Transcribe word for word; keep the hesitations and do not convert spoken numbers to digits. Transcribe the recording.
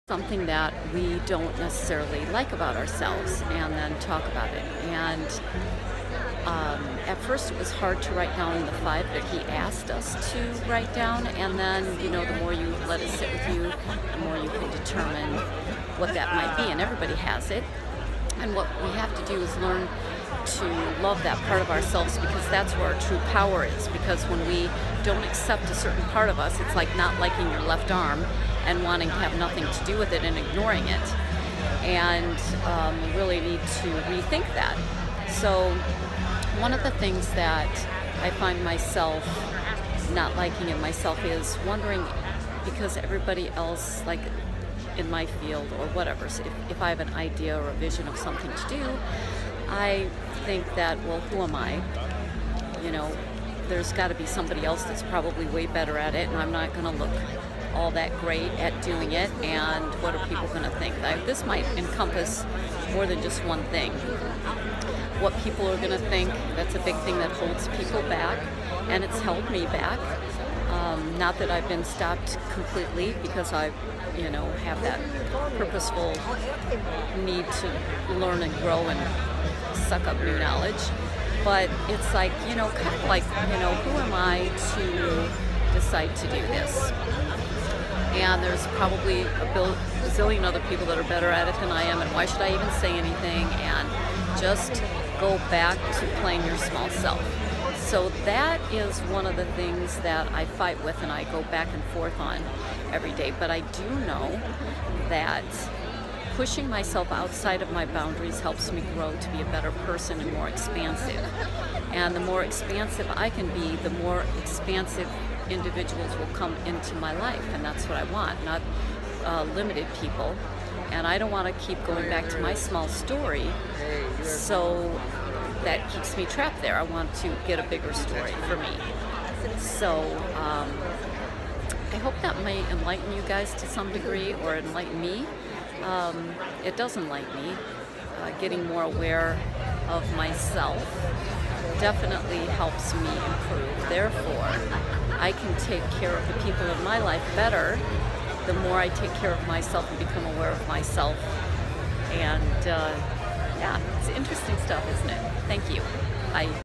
Something that we don't necessarily like about ourselves and then talk about it. And um, at first it was hard to write down the five that he asked us to write down, and then, you know, the more you let it sit with you, the more you can determine what that might be, and everybody has it. And what we have to do is learn to love that part of ourselves, because that's where our true power is. Because when we don't accept a certain part of us, it's like not liking your left arm and wanting to have nothing to do with it and ignoring it. And um, we really need to rethink that. So one of the things that I find myself not liking in myself is wondering, because everybody else, like in my field or whatever, so if, if I have an idea or a vision of something to do, I think that, well, who am I? You know, there's got to be somebody else that's probably way better at it, and I'm not going to look all that great at doing it, and what are people going to think? I, this might encompass more than just one thing. What people are going to think, that's a big thing that holds people back, and it's held me back. Um, not that I've been stopped completely, because I, you know, have that purposeful need to learn and grow and suck up new knowledge. But it's like, you know, kind of like, you know, who am I to decide to do this? And there's probably a bil zillion other people that are better at it than I am, and why should I even say anything? And just go back to playing your small self. So that is one of the things that I fight with and I go back and forth on every day. But I do know that pushing myself outside of my boundaries helps me grow to be a better person and more expansive. And the more expansive I can be, the more expansive individuals will come into my life, and that's what I want, not uh, limited people. And I don't want to keep going back to my small story, so that keeps me trapped there. I want to get a bigger story for me. So um, I hope that may enlighten you guys to some degree, or enlighten me. Um, it does enlighten me. Uh, getting more aware of myself definitely helps me improve. Therefore, I can take care of the people in my life better the more I take care of myself and become aware of myself. And uh, yeah, it's interesting stuff, isn't it? Thank you. Bye.